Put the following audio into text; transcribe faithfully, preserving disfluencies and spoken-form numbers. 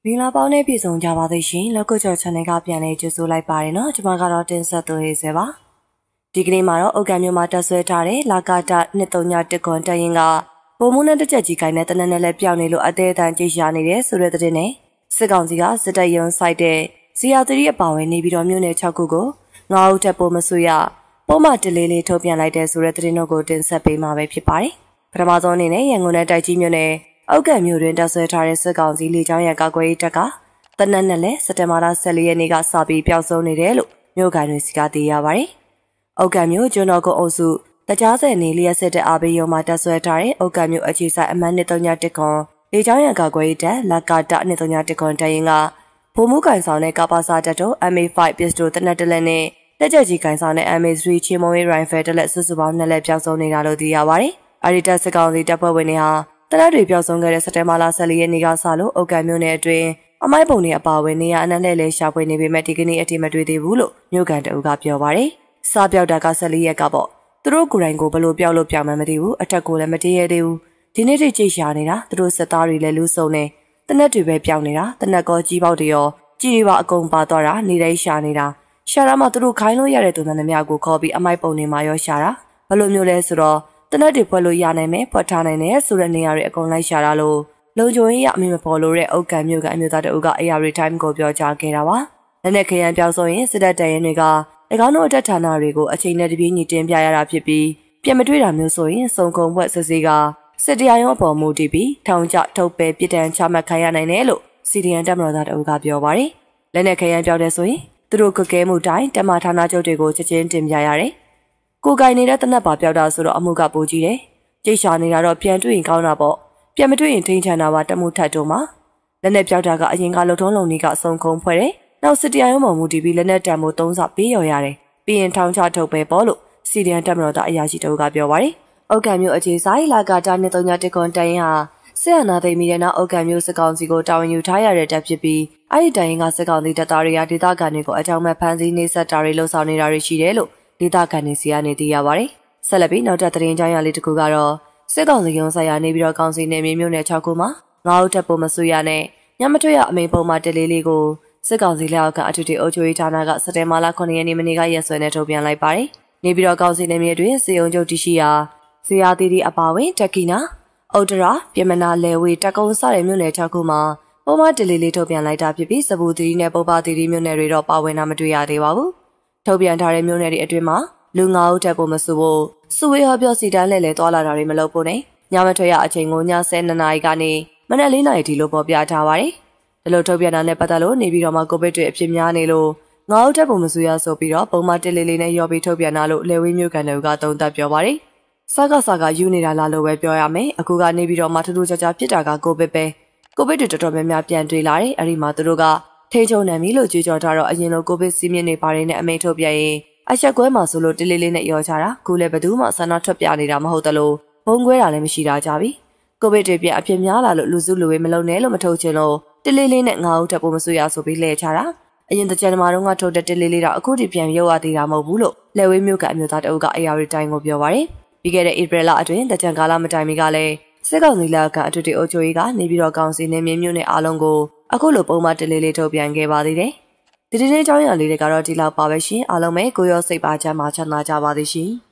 မင်္ဂလာပေါင်းနဲ့ပြည်စုံကြပါသေးရှင်လောက်ကိုကျော် channel ကပြန်လဲကြိုဆိုလိုက်ပါတယ်နော်ကျွန်မကတော့တင်ဆက်သွေးစေပါဒီကနေ့မှာတော့အုတ်ကံမြို့မှာတက်ဆွဲထားတဲ့လာကတာနှစ်သုံးညတစ်ခွန်တရင်ကပုံမှုနဲ့တစ်ချက်ကြီးကိုင်းတဲ့တနက်နဲ့လည်းပြောင်းနေလို့အသေးအတန်ကြိတ်ရှာနေတယ်ဆိုတဲ့တဲ့နဲ့စစ်ကောင်စီကစစ်တပ်ရုံစိုက်တဲ့ဇီယာသီအပါဝင်နေပြီးတော့မြို့နယ်၆ခုကိုငါးဦးတက်ပို့မဆွေရပုံမှန်တလေးလေးထုတ်ပြန်လိုက်တဲ့ဆိုတဲ့တဲ့တို့ကိုတင်ဆက်ပေးမှာပဲဖြစ်ပါတယ်ပထမဆုံးအနေနဲ့ရန်ကုန်နဲ့တိုက်ကြီးမြို့နယ်အုတ်ကံမြို့တွင်တက်ဆွဲထားတဲ့စစ်ကောင်စီလေကြောင်းရန်ကာကွယ်ရေးတပ်ကတနက်နဲ့လည်းစက်တင်ဘာလဆယ်လေးရက်နေ့ကစပြီးပျောက်ဆုံးနေတယ်လို့မြို့ကန်တွေစီကသိရပါတယ်။အုတ်ကံမြို့ကျွန်းတော်ကုန်းအုပ်စုတကြားစဲနေလျက်စစ်တဲ့အာဘေးရုံမှာတက်ဆွဲထားတဲ့အုတ်ကံမြို့အခြေဆိုင်အမှတ်နှစ်သုံးညတစ်ခွန်လေကြောင်းရန်ကာကွယ်ရေးတပ်လက်ကတနှစ်သုံးညတစ်ခွန်တရင်ကဗိုလ်မှူးကန်ဆောင်တဲ့ကပါစာတပ်တို့ M A ၅ pistol တနက်တလက်နဲ့လက်ချက်ကြီးကန်ဆောင်တဲ့ M A ၃ ချင်းမုံရေး rifle တလက်စုစုပေါင်းနှစ်လက်ပျောက်ဆုံးနေတာလို့သိရပါတယ်။အဲဒီတပ်စစ်ကောင်စီတပ်ဖွဲ့ဝင်တွေဟာတနက်တွေပျောက်ဆုံးခဲ့တဲ့စက်တင်ဘာလဆယ်လေးရက်နေ့ကစလို့အုတ်ကံမြို့နယ်အတွင်းအမိုက်ပုံတွေအပါအဝင်နေရအနှံ့နဲ့လဲရှာဖွေနေပေမဲ့ဒီကနေ့အထိမတွေ့သေးဘူးလို့မြို့ကန်တအုပ်ကပြောပါတယ်။စားပြောက်တာကဆယ်လေးရက်ကပေါ့သူတို့ကိုယ်တိုင်ကိုဘလို့ပြောက်လို့ပြောင်းမှမသိဘူးအထက်ကိုလည်းမတည်ရသေးဘူးဒီနေ့ထိကြိတ်ရှာနေတာသူတို့စစ်သားတွေလည်းလူစုံနေတနက်တွေပဲပြောင်းနေတာတနက်ကောကြီးပေါက်တွေရောကြီးတွေပါအကုန်ပါသွားတာနေတိုင်းရှာနေတာရှာတာမှသူတို့ခိုင်းလို့ရတဲ့သူမှန်သမျှကိုခေါ်ပြီးအမိုက်ပုံတွေမှာရောရှာတာဘလို့မျိုးလဲဆိုတော့တနက်တွေဖွက်လို့ရနိုင်မယ်ဖွက်ထားနိုင်တယ်ဆိုတဲ့နေရာတွေအကုန်လိုက်ရှာတာလို့လုံခြုံရေးရအမိမပေါ်လို့တဲ့အုတ်ကံမြို့ကအမျိုးသားတအုပ်က A R Time ကိုပြောကြားခဲ့တာပါ။လက်နက်ခရမ်းပြောင်းဆိုရင်စစ်တပ်တရင်တွေက၎င်းတို့အတက်ဌာနတွေကိုအချိန်နဲ့တပြေးညီတင်ပြရတာဖြစ်ပြီးပြန်မတွေ့တာမျိုးဆိုရင်စုံကုံဘွက်စစ်စေးကစစ်တရားရုံးအပေါ်မူတည်ပြီးထောင်ချထုတ်ပယ်ပြစ်ဒဏ်ချမှတ်ခံရနိုင်တယ်လို့စီဒီအန်တပ်မတော်သားတအုပ်ကပြောပါတယ်။လက်နက်ခရမ်းပြောင်းတဲ့ဆိုရင်သူတို့ကကဲမှုတိုင်းတမဌာနချုပ်တွေကိုချက်ချင်းတင်ပြရတယ်။ကိုယ်ကိုင်နေတဲ့တနက်ပါပြောက်တာဆိုတော့အမှုကပိုကြီးတယ်။ကြိတ်ရှာနေတာတော့ပြန်တွေ့ရင်ကောင်းတာပေါ့။ပြန်မတွေ့ရင်ထိန်ချန်တာပါတမှုထတ်တုံးမှာလက်နဲ့ပြောက်တာကအရင်ကလှုပ်ထုံးလုံကြီးကအစုံခုံဖွဲ့တယ်နောက်စစ်တရားရုံးပေါ်မူတည်ပြီးလက်နဲ့တံမိုးသုံးဆပေးရော်ရတယ်ပြီးရင်ထောင်ချထုတ်ပဲပေါ့လို့စီဒီအန်တက်မတော်သားအရာရှိတို့ကပြောပါတယ်အုတ်ကံမျိုးအခြေဆိုင်လာကတာနှစ်သုံးညတစ်ခွန်တိုင်ဟာစစ်အာဏာသိမ်းပြီးတဲ့နောက်အုတ်ကံမျိုးစစ်ကောင်စီကိုတာဝန်ယူထားရတဲ့တပ်ဖြစ်ပြီးအဲ့ဒီတိုင်ကစစ်ကောင်စီတပ်သားတွေကဒေသခံတွေကိုအကြောင်းမဲ့ဖမ်းဆီးနှိပ်စက်တာတွေလှုပ်ဆောင်နေတာတွေရှိတယ်လို့ဒေသခံတွေစီကနေသိရပါတယ်ဆက်လက်ပြီးနောက်ထပ်သတင်းကြောင်းရလေးတစ်ခုကတော့စစ်ကောင်စီရုံးဆိုင်ရာနေပြီးတော့ကောင်စီနယ်မြေမြို့နယ်၆ခုမှာငါးဦးတက်ဖို့မဆွေရနဲ့ညမထွက်ရအမိန်ပုံမှာတလေးလေးကိုစစ်ကောင်စီလက်အောက်ကအထူးအုပ်ချုပ်ရေးဌာနကစက်တင်ဘာလခုနှစ်ရက်နေ့မနေ့ကရက်စွဲနဲ့ထုတ်ပြန်လိုက်ပါတယ်။နေပြီးတော့ကောင်စီနယ်မြေတွင်စေုံချုပ်တရှိရာဇေယျသီတီအပါဝင်တက်ကီနာဩဒရာပြမနာလဲဝေတကုံစတဲ့မြို့နယ်၆ခုမှာပုံမှန်တလေးလေးထုတ်ပြန်လိုက်တာဖြစ်ပြီးစပူသီတီနဲ့ပုပ္ပသီတီမြို့နယ်တွေတော့ပါဝင်တာမတွေ့ရသေးပါဘူး။ထုတ်ပြန်ထားတဲ့မြို့နယ်တွေအတွင်းမှာလူငါးဦးတက်ဖို့မဆွဖို့စုဝေးဟောပြောစီတန်းလဲလဲသွားလာတာတွေမလုပ်ဖို့နဲ့ညမထွက်ရအချိန်ကိုညဆယ်နှစ်နာရီကနေမနက်လေးနာရီထိလို့ပေါ်ပြထားပါတယ်။ဒီလိုထုတ်ပြန်တာနဲ့ပတ်သက်လို့နေပြီးတော့မှကိုဗစ်တွေအဖြစ်များနေလို့ငါးဦးတက်ဖို့မဆွေရဆိုပြီးတော့ပုံမှန်တစ်လေးလေးနဲ့ရော်ပြီးထုတ်ပြန်တာလို့လေဝင်းမျိုးကန်တွေကသုံးသပ်ပြောပါတယ်။စကားစကားယူနေတာလားလို့ပဲပြောရမယ်။အခုကနေပြီးတော့မှထူးထူးခြားခြားဖြစ်တာကကိုဗစ်ပဲ။ကိုဗစ်တွေတော်တော်များများပြန်တွေ့လာတယ်။အဲဒီမှာသူတို့ကထိချုံနေပြီလို့ကြွေးကြော်ထားတော့အရင်လိုကိုဗစ်စီးမြင့်နေပါတယ်နဲ့အမိန့်ထုတ်ပြန်ရင်အချက်ကွဲမှာဆိုလို့တစ်လေးလေးနဲ့ရောချတာခုလည်းဘယ်သူမှဆန္ဒထွက်ပြနေတာမဟုတ်တလို့ဘုံကွဲတာလည်းမရှိတာကြပြီကိုဗစ်တွေပြအဖြစ်များလာလို့လူစုလူဝေးမလုံနဲ့လို့မထုတ်ချင်လို့တစ်လေးလေးနဲ့ငါးဦးတက်ဖို့မဆွေရဆိုပြီးလှည့်ချတာအရင်တကြံမာတုန်းကထုတ်တဲ့တစ်လေးလေးတော့အခုထိပြန်ရုပ်ရသေးတာမဟုတ်ဘူးလို့လဲဝေးမျိုးကအမျိုးသားတအုပ်က A R Time ကိုပြောပါတယ်ပြီးခဲ့တဲ့ April လအတွင်းတကြံကာလမတိုင်မီကလည်းစစ်ကောင်စီလက်ကအထူးအုပ်ချုပ်ရေးကနေပြီးတော့ကောင်စီနေမြင့်မြို့နယ်အားလုံးကိုအခုလိုပုံမှန်တစ်လေးလေးထုတ်ပြန်ခဲ့ပါသေးတယ်ဒီဒီနေ့အကြောင်းအရာလေးတွေကတော့ဒီလောက်ပါပဲရှင်အားလုံးပဲကိုရောစိတ်ပါချမ်းသာချမ်းသာကြပါသေးရှင်